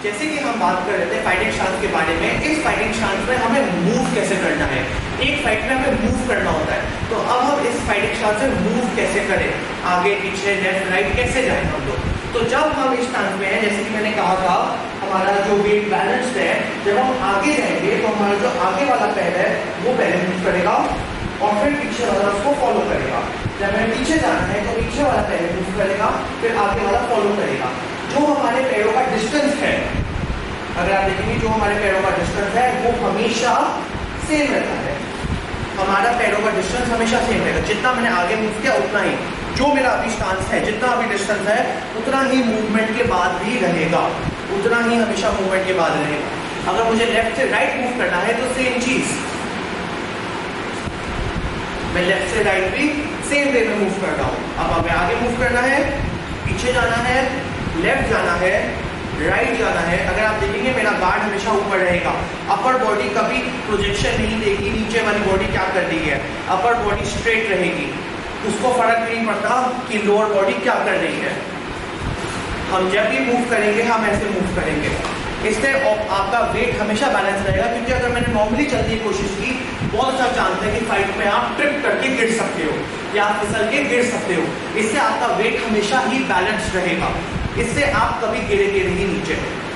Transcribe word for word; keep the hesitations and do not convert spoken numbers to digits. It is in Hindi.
जैसे कि हम बात कर रहे थे फाइटिंग स्टांस के बारे में, इस फाइटिंग स्टांस में हमें मूव कैसे करना है। एक फाइट में हमें मूव करना होता है, तो अब हम इस फाइटिंग स्टांस में मूव कैसे करें, आगे पीछे लेफ्ट राइट कैसे जाएं हम लोग। तो जब हम इस स्टांस में हैं, जैसे कि मैंने कहा था हमारा जो वेट बैलेंस्ड है, जब हम आगे जाएंगे तो हमारा जो आगे वाला पैर है वो पहले मूव करेगा और फिर पीछे वाला उसको फॉलो करेगा। जब हमें पीछे जाना है तो पीछे वाला पहले मूव करेगा, फिर आगे वाला फॉलो करेगा। जो हमारे पैरों का डिस्टेंस है, अगर आप देखेंगे जो हमारे पैरों का डिस्टेंस है वो हमेशा सेम रहता है। हमारा पैरों का डिस्टेंस हमेशा सेम रहेगा, जितना मैंने आगे मूव किया उतना ही जो मेरा अभी स्टांस है, जितना अभी डिस्टेंस है उतना ही मूवमेंट के बाद भी रहेगा, उतना ही हमेशा मूवमेंट के बाद रहेगा। अगर मुझे लेफ्ट से राइट मूव करना है तो सेम चीज, मैं लेफ्ट से राइट भी सेम वे में मूव कर रहा हूँ। अब हमें आगे मूव करना है, पीछे जाना है, लेफ्ट जाना है, राइट जाना है। अगर आप देखेंगे मेरा गार्ड हमेशा ऊपर रहेगा, अपर बॉडी कभी प्रोजेक्शन नहीं देगी, नीचे वाली बॉडी क्या कर रही है, अपर बॉडी स्ट्रेट रहेगी, उसको फर्क नहीं पड़ता कि लोअर बॉडी क्या कर रही है। हम जब भी मूव करेंगे हम ऐसे मूव करेंगे, इससे आपका वेट हमेशा बैलेंस रहेगा। क्योंकि अगर मैंने नॉर्मली चलने की कोशिश की, बहुत अच्छा जानते हैं कि फाइट में आप ट्रिप करके गिर सकते हो या आप फिसल के गिर सकते हो, इससे आपका वेट हमेशा ही बैलेंस रहेगा, इससे आप कभी गिरेंगे नहीं नीचे।